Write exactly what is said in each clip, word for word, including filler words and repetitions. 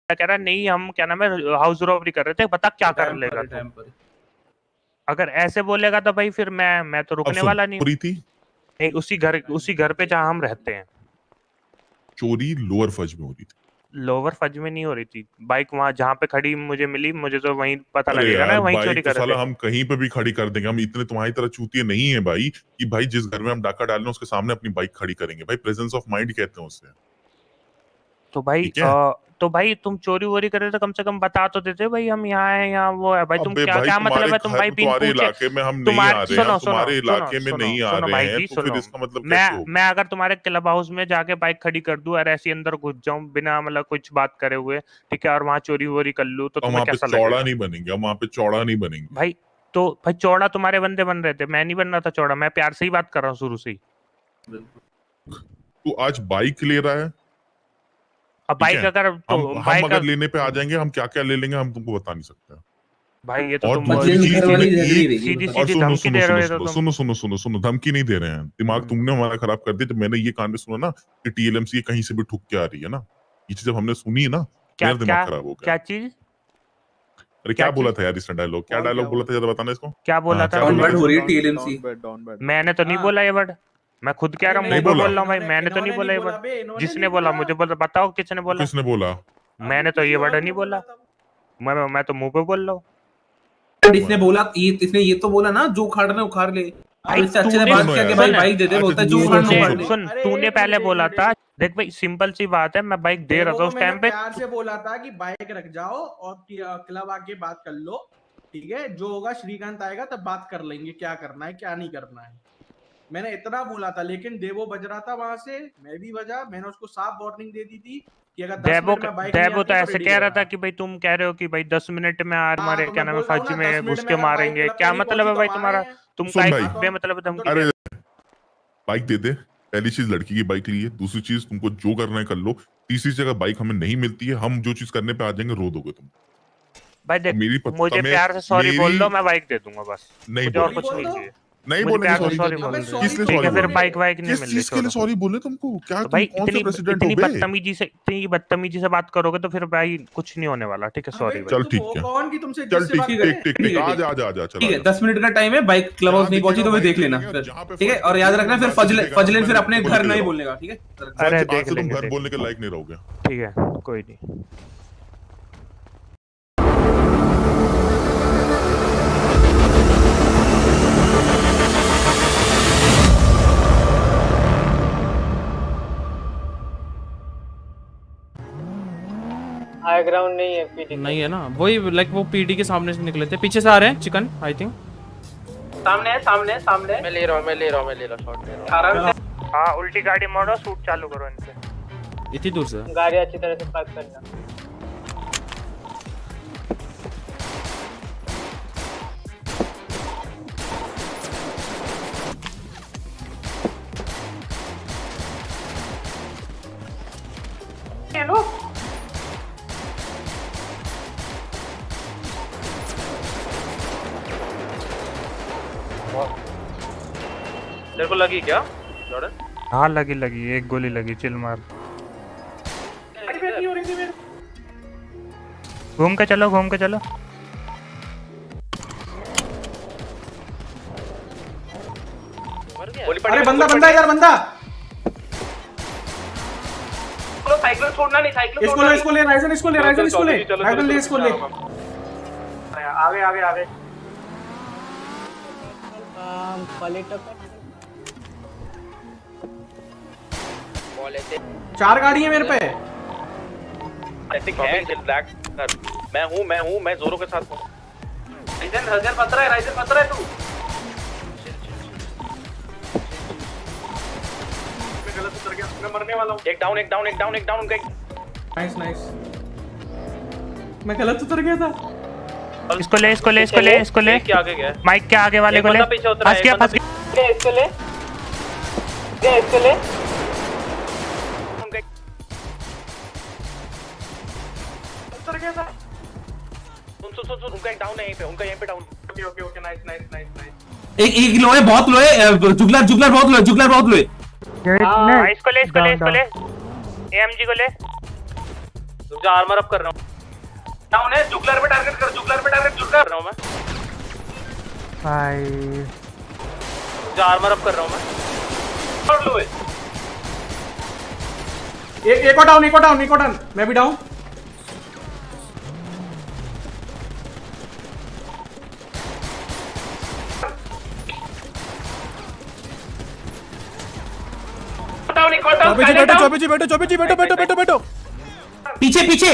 कह रहा नहीं हम क्या नाम है हाउस रॉबरी कर रहे थे, बता क्या कर लेगा तू। अगर ऐसे बोलेगा तो भाई फिर मैं मैं तो रुकने वाला नहीं। चोरी थी नहीं, उसी घर उसी घर पे जहाँ हम रहते हैं। चोरी लोअर फज में हो रही थी। लोअर फज में नहीं हो रही थी, बाइक वहाँ जहाँ पे खड़ी मुझे मिली, मुझे तो वहीं पता अरे लगेगा ना यार वहीं चोरी बाइक तो कर रहे साला थे। हम कहीं पे भी खड़ी कर देंगे, हम इतने तुम्हारी तरह चूतिए नहीं है भाई कि भाई जिस घर में हम डाका डाल रहे हैं उसके सामने अपनी बाइक खड़ी करेंगे। भाई प्रेजेंस ऑफ माइंड कहते हैं उसे। तो भाई आ, तो भाई तुम चोरी वोरी कर रहे थे, कम से कम बता तो देते भाई हम यहाँ हैं, यहाँ वो है भाई। तुम अबे क्या भाई क्या तुम्हारे मतलब है तुम भाई घर बिन तुम्हारे पूछे इलाके में हम नहीं तुम्हारे आ रहे हैं, सुनो हम सुनो तुम्हारे सुनो इलाके में सुनो नहीं आ सुनो रहे भाई हैं, जी तो फिर सुनो। इसका मतलब मैं कैसे होगा? मैं अगर तुम्हारे क्लब हाउस में जाके बाइक खड़ी कर दूं और ऐसे अंदर घुस जाऊं बिना मतलब कुछ बात करे हुए, ठीक है, और वहां चोरी वोरी कर लूं तो हम तुम्हें वहां पे कैसा चौड़ा लगेगा? नहीं बनेंगे, हम वहां पे चौड़ा नहीं बनेंगे भाई तो भाई चौड़ा तुम्हारे बंदे बन रहे थे, मैं नहीं बन रहा था चौड़ा, मैं प्यार से ही बात कर रहा हूँ शुरू से ही। तू आज बाइक ले रहा है, अब बाइक अगर तो हम हम बाइक अगर लेने पे आ जाएंगे, हम क्या क्या ले लेंगे हम तुमको बता नहीं सकते। भाई ये तो और तुम दूसरी चीज सीधी तुमने सीधी एक और सीधी सुनो धमकी सुनो दे रहे सुनो हो तो सुनो तुम। सुनो सुनो सुनो सुनो धमकी नहीं दे रहे हैं, दिमाग तुमने हमारा खराब कर दिया। जब मैंने ये कान में सुना ना कि टीएलएमसी कहीं से भी ठुक के आ रही है ना, ये चीज जब हमने सुनी है ना क्या मेरा दिमाग क्या खराब हो गया। क्या चीज? अरे क्या बोला था यार इसने डायलॉग, क्या डायलॉग बोला था जरा बताना इसको। क्या बोला था? हो रही है टीएलएमसी। मैंने तो नहीं बोला ये वर्ड, मैं खुद कह रहा हूँ, मुंह पे बोल रहा हूँ भाई, मैंने तो नहीं बोला ये वर्ड। जिसने बोला मुझे बोला, बताओ किसने बोला? किसने बोला? मैंने तो ये वर्ड नहीं बोला, मैं मैं तो मुंह पे बोल रहा हूँ। इसने बोला, ये इसने ये तो बोला ना जो उखाड़ रहे उखाड़ ले। भाई इससे अच्छे से बात किया कि भाई बाइक दे दे, बोलता है जो उखाड़ना उखाड़ ले। सुन तूने पहले बोला था, देख भाई सिंपल सी बात है, मैं बाइक दे रहा था उस टाइम पे। प्यार से बोला था कि बाइक रख जाओ और क्लब आके बात कर लो, ठीक है, जो होगा श्रीकांत आएगा तब बात कर लेंगे क्या करना है क्या नहीं करना है। मैंने इतना बोला था, लेकिन देवो बज रहा था वहां से, मैं भी बजा, मैंने उसको साफ वार्निंग दे दी थी कि अगर दस मिनट में बाइक देवो तो ऐसे कह रहा था कि भाई तुम कह रहे हो कि भाई दस मिनट में आ हमारे क्या नाम है फौजी में घुस के मारेंगे, क्या मतलब है भाई तुम्हारा? तुम बेमतलब धमकी। अरे बाइक दे दे, पहली चीज लड़की की बाइक ली है, दूसरी चीज तुमको जो करना है कर लो, तीसरी जगह बाइक हमें नहीं मिलती है, हम जो चीज करने पे आ जाएंगे रो दोगे तुम। भाई देख मेरी मुझे प्यार से सॉरी बोल दो, मैं बाइक दे दूंगा बस, नहीं और कुछ नहीं चाहिए। नहीं बोलेंगे सॉरी, सॉरी बोल दो, किस लिए ठीक है, सॉरी फिर बाइक वाइक नहीं किस मिल चीज के लिए सॉरी बोले तुमको? क्या भाई तुम कौन से प्रेसिडेंट हो इतनी बे? बदतमीजी से इतनी बदतमीजी से बात करोगे तो फिर भाई कुछ नहीं होने वाला, ठीक है, सॉरी। चल ठीक है, कौन की तुमसे चल ठीक ठीक ठीक ठीक आ जा आ जा आ जा चल ठीक है, दस मिनट का टाइम है, बाइक क्लब हाउस नहीं पहुंची तो वो देख लेना, ठीक है, और याद रखना फिर फजले फजलेन फिर अपने घर नहीं बोलने का, ठीक है। अरे देख तुम घर बोलने के लायक नहीं रहोगे, ठीक है, कोई नहीं। हाई ग्राउंड नहीं है पीडी नहीं है ना, वही लाइक वो पीडी के सामने से निकले थे, पीछे से आ रहे हैं चिकन आई थिंक। सामने है सामने सामने मैं ले रहा हूं मैं ले रहा हूं मैं ले रहा शॉट ले रहा आराम से। हां उल्टी गाड़ी मोड़ो, शूट चालू करो इनसे। इतनी दूर से गाड़ी अच्छी तरह से पार्क करना। हेलो तेरे को लगी क्या जॉर्डन? हाँ लगी लगी, एक गोली लगी, चिल मार। घूम के चलो घूम के चलो। अरे बंदा बंदा यार बंदा, साइकिल छोड़ना नहीं, साइकिल इसको ले इसको ले राइजन इसको ले राइजन इसको ले राइजन ले इसको ले। आगे आगे आगे चार गाड़ी है मेरे पे। मैं हूँ मैं हूँ मैं जोरों के साथ हूँ। राइजन राइजन पत्थर है, राइजन पत्थर है तू। मैं गलत उतर गया, मैं मरने वाला हूँ। एक डाउन एक डाउन एक डाउन एक डाउन एक। नाइस नाइस, मैं गलत उतर गया था। इसको ले इसको ले इसको ले इसको ले, क्या आगे गया? माइक के आगे वाले को ले। फंस गया फंस गया, इसको ले इसको ले। उतर गया था। सुन सुन सुन उनका एक डाउन है यहीं पे, उनका यहीं पे down. Okay okay okay nice nice nice nice. एक एक लो है, बहुत लो है, जुगलर जुगलर बहुत लो है, जुगलर बहुत लो है। इसको ले इसको ले इसको ले, एएमजी को ले। रुक जा, आर्मर अप कर रहा हूँ। डाउन है, जुगलर पे टारगेट कर, जुगलर पे टारगेट जुगलर कर रहा हूँ मैं भाई। रुक जा, आर्मर अप कर रहा हूँ मैं। और लो है। एक एक और डाउन, एक और डाउन, एक और डाउन, मैं भी डाउन। डाउन, एक और डाउन, चौबे जी बैठो, चौबे जी बैठो, चौबे जी बैठो, बैठो, बैठो, बैठो। पीछे पीछे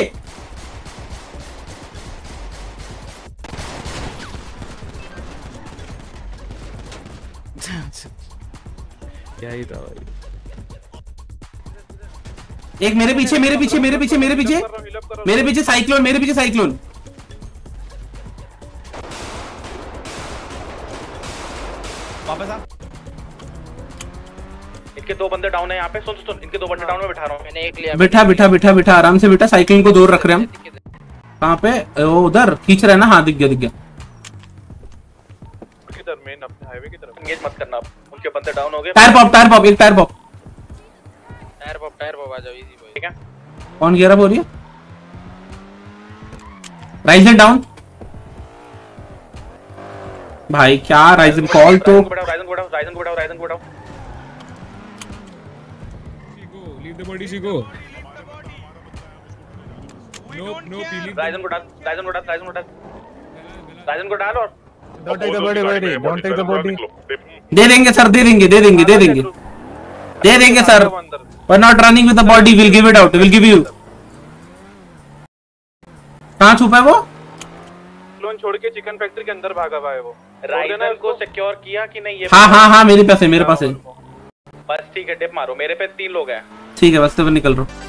क्या ही था भाई। एक मेरे पीछे मेरे पीछे मेरे पीछे मेरे पीछे मेरे पीछे साइक्लोन, मेरे पीछे साइक्लोन। वापस आ। इनके दो बंदे डाउन है यहाँ पे। सुन सुन, इनके दो बंदे डाउन में बैठा रहा हूँ। मैंने एक लिया। बिठा बिठा बिठा बिठा आराम से बिठा। साइक्लिंग को दूर रख रहे हम। कहाँ पे? वो उधर खींच रहे हैं ना। हाँ दिख गया दिख गया। किधर? मेन अपने हाईवे की तरफ। एंगेज मत करना, उनके बंदे डाउन हो गए। टायर पॉप, टायर पॉप, एक tyre pop. Tyre pop, tyre pop आ जाओ, इजी बॉय। ठीक है, कौन गिरा बोलिए? राइजन डाउन भाई। क्या राइजन कॉल तो। राइजन को बढ़ाओ, राइजन को बढ़ाओ, राइजन को बढ़ाओ, राइजन को बढ़ाओ। लीव द बॉडी, सीगो। नो नो पीली। राइजन को डाल, राइजन को डाल, राइजन को डाल, राइजन को डाल। और don't take the body, body, don't take the body. दे देंगे सर, दे देंगे दे देंगे दे देंगे दे देंगे sir. We're not running with the body. We'll give it out. We'll give you. कहाँ छुपा है वो? लोन छोड़ के चिकन फैक्ट्री के अंदर भागा हुआ है वो। राइजन को सिक्योर किया कि नहीं? ये हाँ हाँ हाँ मेरे पास है, मेरे पास है। बस ठीक है, डिप मारो। मेरे पे तीन लोग हैं। ठीक है बस, तो निकल रहा हूँ।